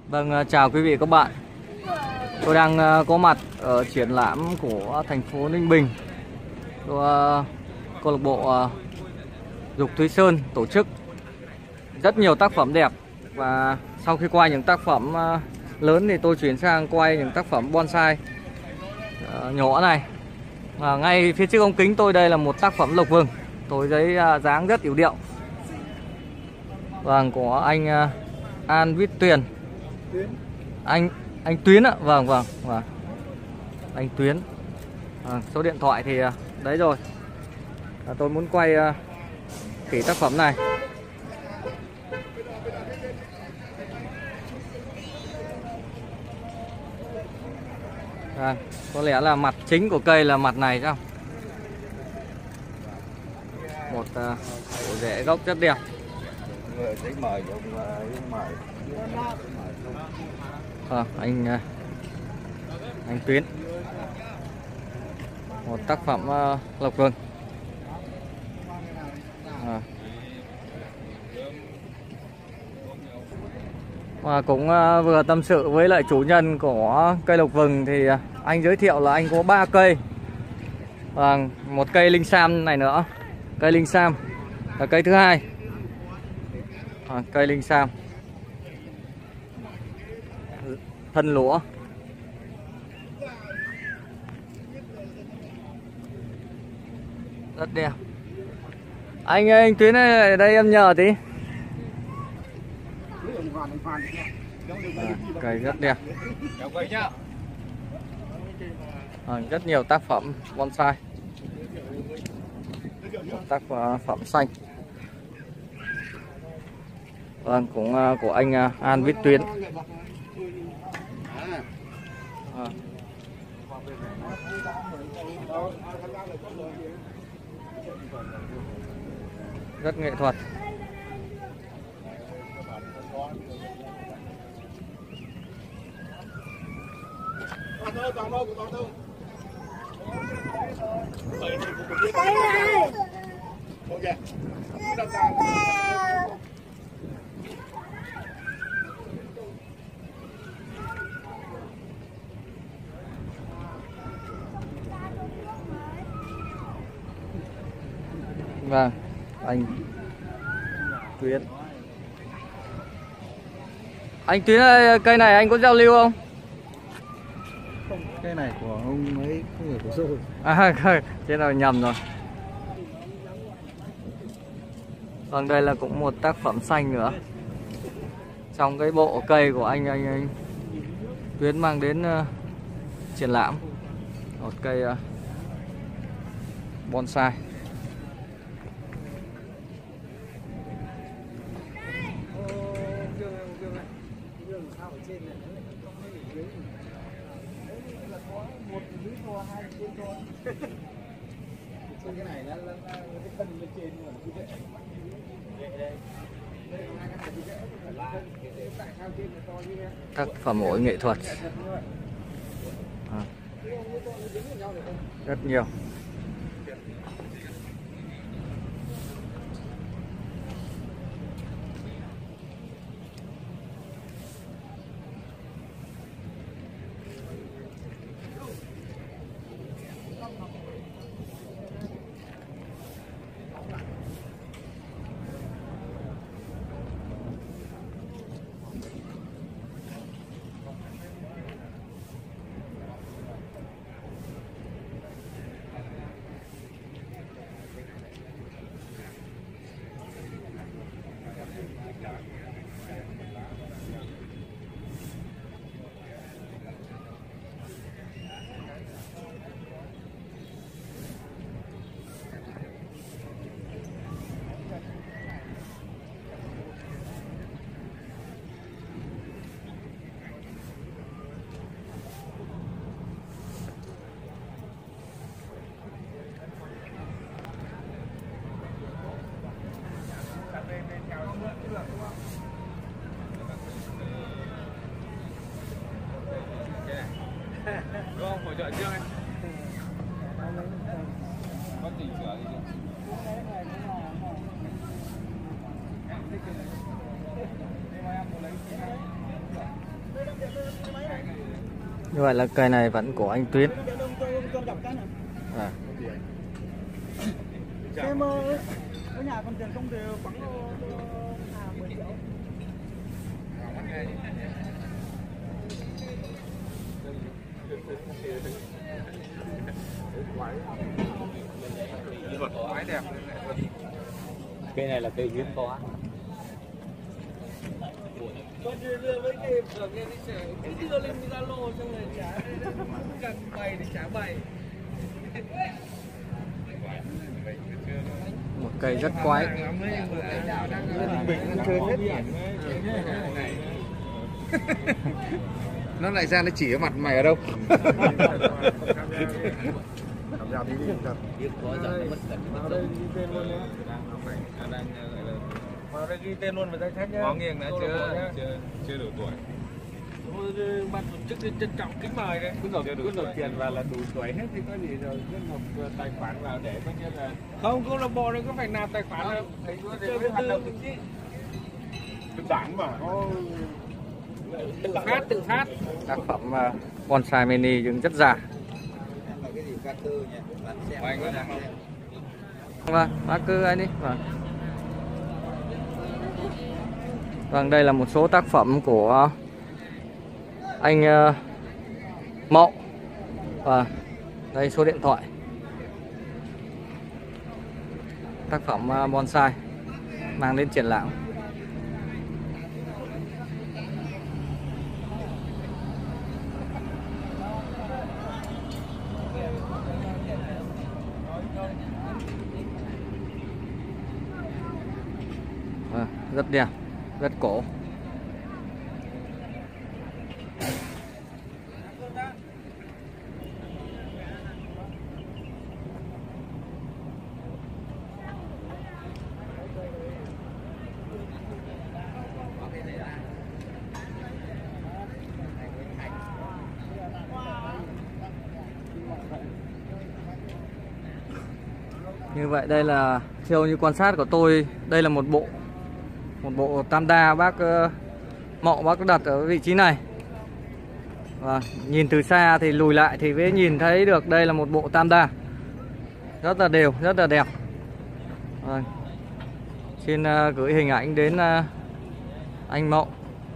Vâng, chào quý vị các bạn. Tôi đang có mặt ở triển lãm của thành phố Ninh Bình do câu lạc bộ Dục Thúy Sơn tổ chức. Rất nhiều tác phẩm đẹp, và sau khi quay những tác phẩm lớn thì tôi chuyển sang quay những tác phẩm bonsai nhỏ này. Và ngay phía trước ống kính tôi đây là một tác phẩm lộc vừng, tôi thấy dáng rất yểu điệu. Vâng, của anh An Viết Tuyền. Anh Tuyến ạ. Vâng, anh Tuyến. Số điện thoại thì đấy rồi. Tôi muốn quay kỹ tác phẩm này. Có lẽ là mặt chính của cây là mặt này sao? Một bộ rễ gốc rất đẹp. Anh Tuyến. Một tác phẩm lộc vừng. Và cũng vừa tâm sự với lại chủ nhân của cây lộc vừng thì anh giới thiệu là anh có 3 cây. Và một cây linh sam này nữa. Cây linh sam là cây thứ hai. Cây linh sam thân lúa. Rất đẹp. Anh Tuyến ơi, đây em nhờ tí. Cây rất đẹp. Rất nhiều tác phẩm bonsai, tác phẩm xanh. Vâng, cũng của anh An Viết Tuyến. Rất nghệ thuật. Vâng, anh Tuyến. Anh Tuyến ơi, cây này anh có giao lưu không? Không, cây này của ông ấy không phải của tôi. Thế nào nhầm rồi. Vâng, đây là cũng một tác phẩm xanh nữa. Trong cái bộ cây của anh Tuyến mang đến triển lãm. Một cây bonsai. Tác phẩm ổi nghệ thuật rất nhiều. Đúng không? Hỗ trợ riêng anh. Có chỉnh sửa gì chưa? Em thích cái này. Đây mà em muốn lấy cái này. Như vậy là cây này vẫn của anh Tuyết. À. Em ơi, ở nhà còn tiền không thì bắn 10 triệu. Quái đẹp. Cây này là cây hiếm có. Con đưa với cái phường nghe đi chợ, cứ đưa lên Zalo xong rồi trả cần bày thì trả bày. Một cây rất quái. Bình nó chơi hết. Nó lại ra nó chỉ ở mặt mày ở đâu? Vào đây ghi tên luôn vào danh sách nhé. Có nghiêng đã chưa đủ tuổi. Ban tổ chức thì trân trọng kính mời đấy. Cứ nộp tiền vào là đủ tuổi hết thì có gì rồi, cứ nộp tài khoản vào để coi như là Không, câu lạc bộ này có phải nạp tài khoản đâu. thấy có để hoạt động thực chứ. Đơn giản mà. Tự phát. Tác phẩm bonsai mini nhưng rất già. Vâng, bác cứ ấy đi. Vâng, đây là một số tác phẩm của anh Mậu. Và đây số điện thoại. Tác phẩm bonsai mang đến triển lãm. Rất đẹp, rất cổ. Như vậy đây là theo như quan sát của tôi, đây là một bộ tam đa bác Mậu bác đặt ở vị trí này. Và nhìn từ xa thì lùi lại thì mới nhìn thấy được đây là một bộ tam đa. Rất là đều, rất là đẹp. Xin gửi hình ảnh đến anh Mậu.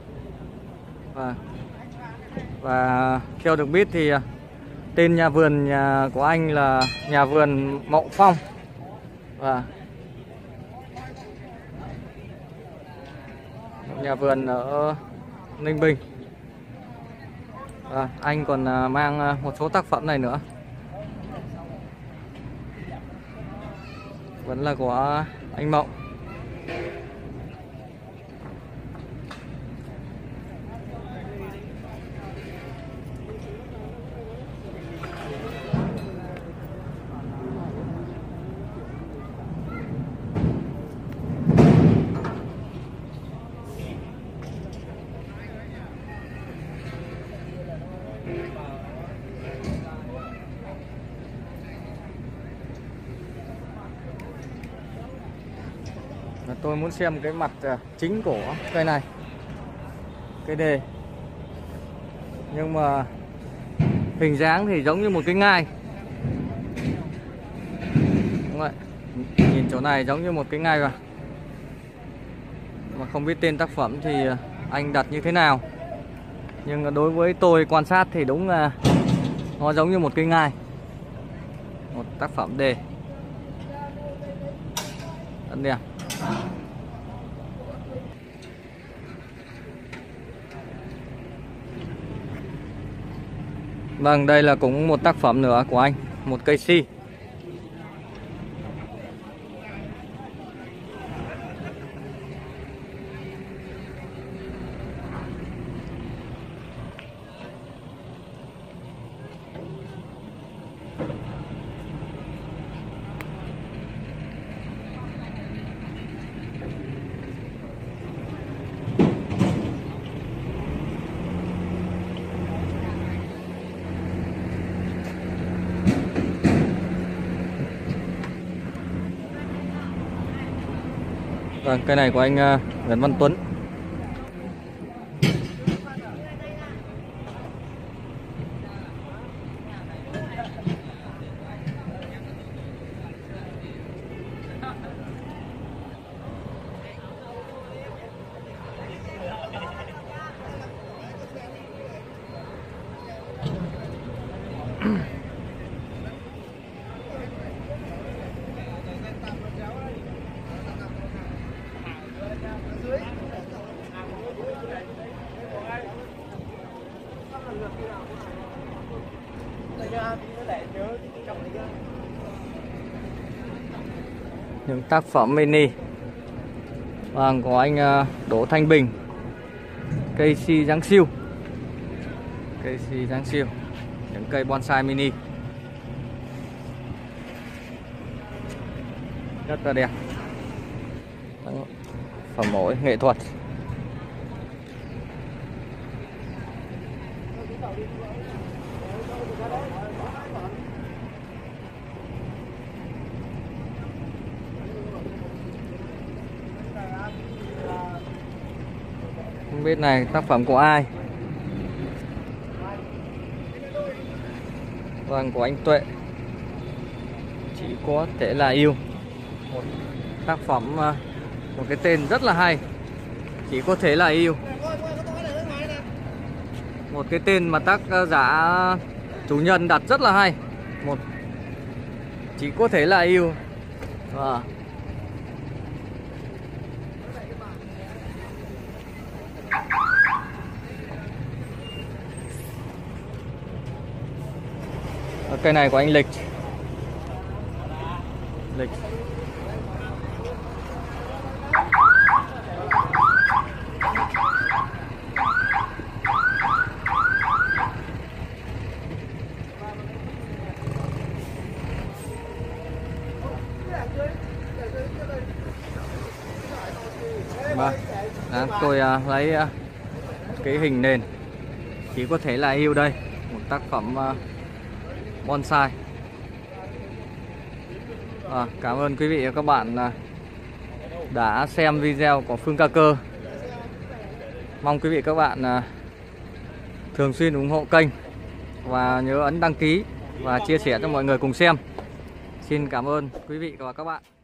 Và theo được biết thì tên nhà vườn của anh là nhà vườn Mậu Phong. Và nhà vườn ở Ninh Bình. Anh còn mang một số tác phẩm này nữa, vẫn là của anh Mậu. Tôi muốn xem cái mặt chính của cây này, cây đề, nhưng mà hình dáng thì giống như một cái ngai. Đúng vậy, nhìn chỗ này giống như một cái ngai vào. Mà không biết tên tác phẩm thì anh đặt như thế nào, nhưng đối với tôi quan sát thì đúng là nó giống như một cây ngai, một tác phẩm đề rất đẹp. Vâng, đây là cũng một tác phẩm nữa của anh, một cây si. Vâng, cây này của anh Nguyễn Văn Tuấn. Những tác phẩm mini vâng của anh Đỗ Thanh Bình, cây si Giáng siêu, cây si Giáng siêu, những cây bonsai mini rất là đẹp, phẩm mẫu nghệ thuật. Không biết này tác phẩm của ai? Vâng, của anh Tuệ, Chỉ Có Thể Là Yêu. Một tác phẩm, một cái tên rất là hay, Chỉ Có Thể Là Yêu. Một cái tên mà tác giả chủ nhân đặt rất là hay, một Chỉ Có Thể Là Yêu. Cây này của anh Lịch. Vâng, tôi lấy cái hình nền Chỉ Có Thể Là Yêu đây, một tác phẩm bonsai. Cảm ơn quý vị và các bạn đã xem video của Phương Ca Cơ. Mong quý vị và các bạn thường xuyên ủng hộ kênh và nhớ ấn đăng ký và chia sẻ cho mọi người cùng xem. Xin cảm ơn quý vị và các bạn.